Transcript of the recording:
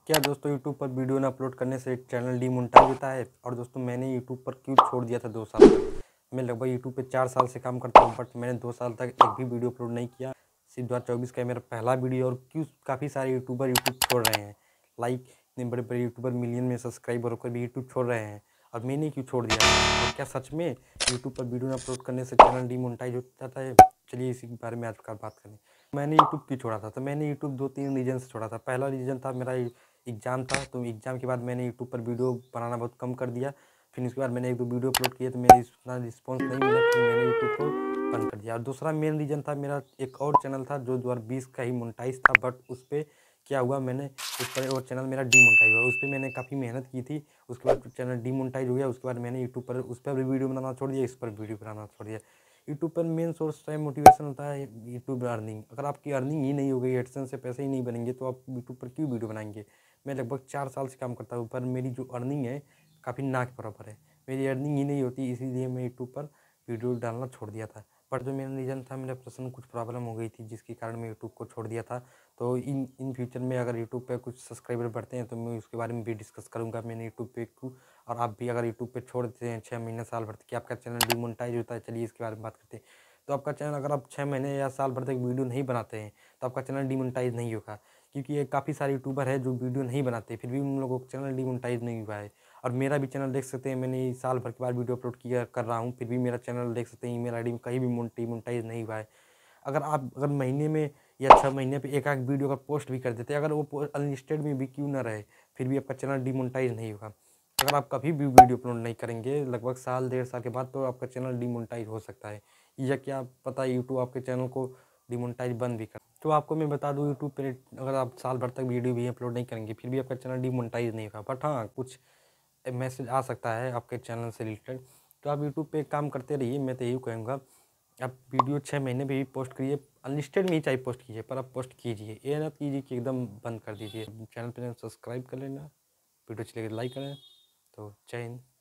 क्या दोस्तों यूट्यूब पर वीडियो ना अपलोड करने से चैनल डीमोनेटाइज होता है? और दोस्तों मैंने यूट्यूब पर क्यों छोड़ दिया था 2 साल तक। मैं लगभग यूट्यूब पे 4 साल से काम करता हूँ, बट मैंने 2 साल तक एक भी वीडियो अपलोड नहीं किया। सिर्फ 2024 का मेरा पहला वीडियो। और क्यों काफ़ी सारे यूट्यूबर यूट्यूब छोड़ रहे हैं, लाइक इतने बड़े बड़े यूट्यूबर मिलियन में सब्सक्राइबर होकर भी यूट्यूब छोड़ रहे हैं, और मैंने क्यों छोड़ दिया? और क्या सच में यूट्यूब पर वीडियो अपलोड करने से चैनल डीमोनेटाइज हो जाता है? चलिए इसी के बारे में आजकल बात करें। मैंने यूट्यूब क्यों छोड़ा था? तो मैंने यूट्यूब 2-3 रीज़न से छोड़ा था। पहला रीज़न था मेरा एग्ज़ाम था, तो एग्ज़ाम के बाद मैंने यूट्यूब पर वीडियो बनाना बहुत कम कर दिया। फिर उसके बाद मैंने 1-2 वीडियो अपलोड किए, तो मेरी उतना रिस्पॉन्स नहीं मिला, फिर मैंने यूट्यूब को बंद कर दिया। और दूसरा मेन रीज़न था, मेरा एक और चैनल था जो 2020 का ही मोनेटाइज़ था, बट उस पे क्या हुआ, मैंने उस पर और चैनल मेरा डीमोनेटाइज़ हुआ। उस पे मैंने काफ़ी मेहनत की थी, उसके बाद चैनल डीमोनेटाइज़ हो गया। उसके बाद मैंने यूट्यूब पर उस पर भी वीडियो बनाना छोड़ दिया, इस पर वीडियो बनाना छोड़ दिया। यूट्यूब पर मेन सोर्स है मोटिवेशन होता है यूट्यूब अर्निंग। अगर आपकी अर्निंग ही नहीं हो गई, एडसेंस से पैसे ही नहीं बनेंगे, तो आप यूट्यूब पर क्यों वीडियो बनाएंगे? मैं लगभग 4 साल से काम करता हूँ, पर मेरी जो अर्निंग है काफ़ी ना के बराबर है। मेरी अर्निंग ही नहीं होती, इसीलिए मैं यूट्यूब पर वीडियो डालना छोड़ दिया था। पर जो मेरा रीज़न था, मेरे पर्सनल कुछ प्रॉब्लम हो गई थी, जिसके कारण मैं यूट्यूब को छोड़ दिया था। तो इन फ्यूचर में अगर यूट्यूब पे कुछ सब्सक्राइबर बढ़ते हैं, तो मैं उसके बारे में भी डिस्कस करूँगा। मैंने यूट्यूब पे क्यों, और आप भी अगर यूट्यूब पे छोड़ देते हैं 6 महीने साल भर तक, क्या आपका चैनल डीमोनेटाइज होता है? चलिए इसके बारे में बात करते हैं। तो आपका चैनल, अगर आप 6 महीने या साल भर तक वीडियो नहीं बनाते हैं, तो आपका चैनल डीमोनेटाइज नहीं होगा। क्योंकि ये काफ़ी सारे यूट्यूबर हैं जो वीडियो नहीं बनाते, फिर भी उन लोगों का चैनल डीमोनेटाइज नहीं हुआ है। और मेरा भी चैनल देख सकते हैं, मैंने साल भर के बाद वीडियो अपलोड किया कर रहा हूँ, फिर भी मेरा चैनल देख सकते हैं, ईमेल आईडी में कहीं भी डीमोनेटाइज नहीं हुआ है। अगर महीने में या 6 महीने पे एक आध वीडियो का पोस्ट भी कर देते हैं, अगर वो अनलिस्टेड में भी क्यों ना रहे, फिर भी आपका चैनल डीमोनेटाइज नहीं होगा। अगर आप कभी भी वीडियो अपलोड नहीं करेंगे लगभग साल 1.5 साल के बाद, तो आपका चैनल डीमोनेटाइज हो सकता है, या क्या पता यूट्यूब आपके चैनल को डीमोनेटाइज बंद भी कर। तो आपको मैं बता दूं, यूट्यूब पे अगर आप साल भर तक वीडियो भी अपलोड नहीं करेंगे, फिर भी आपका चैनल डीमोनेटाइज नहीं होगा। बट हाँ, कुछ मैसेज आ सकता है आपके चैनल से रिलेटेड। तो आप यूट्यूब पे काम करते रहिए, मैं तो यही कहूँगा। आप वीडियो 6 महीने पे भी पोस्ट करिए, अनलिस्टेड में ही चाहे पोस्ट कीजिए, पर आप पोस्ट कीजिए। ये ना कीजिए कि एकदम बंद कर दीजिए। चैनल पे सब्सक्राइब कर लेना, वीडियो अच्छी लगे लाइक करें। तो जय हिंद।